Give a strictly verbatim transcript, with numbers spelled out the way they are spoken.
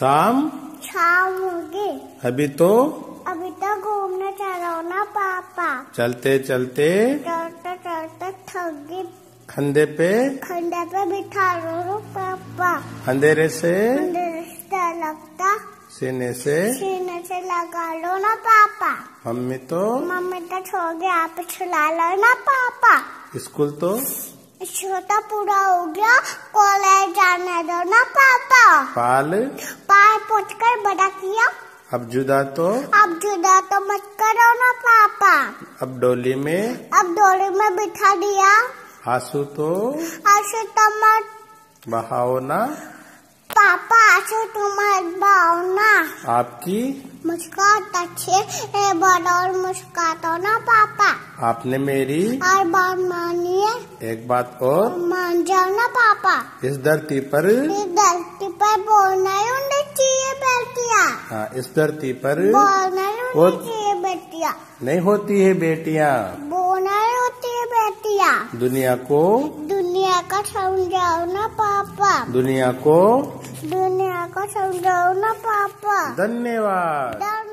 शाम शाम होगी। अभी तो अभी तो घूमने चलो ना पापा। चलते चलते चलते चलते थक गई। खंधे पे खंडे पे बिठा लो पापा। अंधेरे से अंधेरे से लगता सीने से सीने से लगा लो ना पापा। मम्मी तो मम्मी तो छोड़ गया, आप छुला लो ना पापा। स्कूल तो छोटा पूरा हो गया, कॉलेज जाने दो ना पापा। पाल पाल पोछ कर बड़ा किया, अब जुदा तो अब जुदा तो मत करो ना पापा। अब डोली में अब डोली में बिठा दिया, आंसू तो आंसू तो मत बहाओ ना पापा, आंसू तुम मत बहाओ ना। आपकी मुस्कान अच्छे है, बड़ा और मुस्कातो ना पापा। आपने मेरी और बात मानिए, एक बात और मान जाओ ना पापा। इस धरती पर इस धरती पर बोलना ही उन्हें चाहिए बेटिया। हाँ, इस धरती पर बोलना ही वो- उन्हें चाहिए बेटिया। नहीं होती है बेटियाँ। बोलना ही होती है बेटिया। दुनिया को दुनिया का समझाओ ना पापा। दुनिया को दुनिया को समझाओ ना पापा। धन्यवाद। धन्यवाद।